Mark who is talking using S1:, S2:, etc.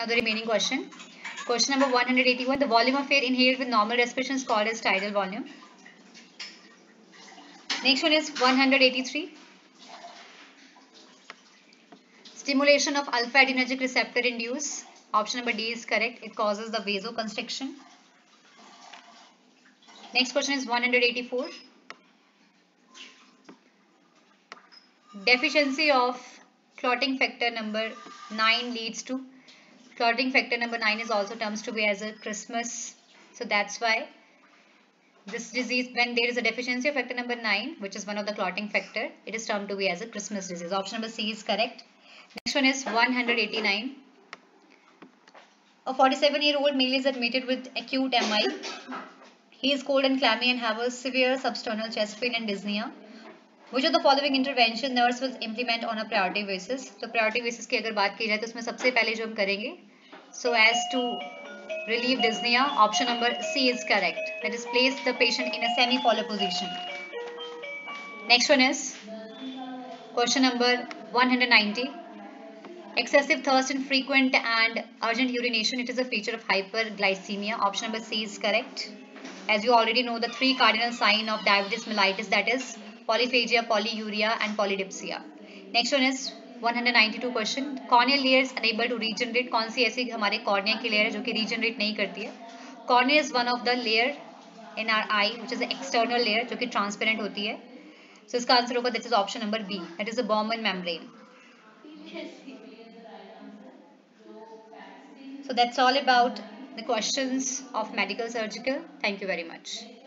S1: Now the remaining question. Question number 181. The volume of air inhaled with normal respiration is called as tidal volume. Next one is 183. Stimulation of alpha adrenergic receptor induce. Option number D is correct. It causes the vasoconstriction. Next question is 184. Deficiency of clotting factor number 9 leads to. Clotting factor number 9 is also termed to be as a Christmas. So that's why this disease, when there is a deficiency of factor number 9, which is one of the clotting factor, it is termed to be as a Christmas disease. Option number C is correct. Next one is 189. A 47-year-old male is admitted with acute MI. He is cold and clammy and have a severe substernal chest pain and dyspnea. Which of the following intervention nurse will implement on a priority basis? तो priority basis की अगर बात की जाए तो उसमें सबसे पहले जो हम करेंगे, so as to relieve dyspnea, option number C is correct. That is, place the patient in a semi-follow position. Next one is question number 190. Excessive thirst and frequent and urgent urination, it is a feature of hyperglycemia. Option number C is correct. As you already know, the three cardinal signs of diabetes mellitus, that is polyphagia, polyuria and polydipsia. Next one is 192 question. Corneal layers unable to regenerate. कौन सी ऐसी हमारे cornea की layer है जो कि regenerate नहीं करती है? Cornea is one of the layer in our eye which is the external layer जो कि transparent होती है. So इसका आंसर होगा, that is option number B, that is the Bowman membrane. So that's all about the questions of medical surgical. Thank you very much.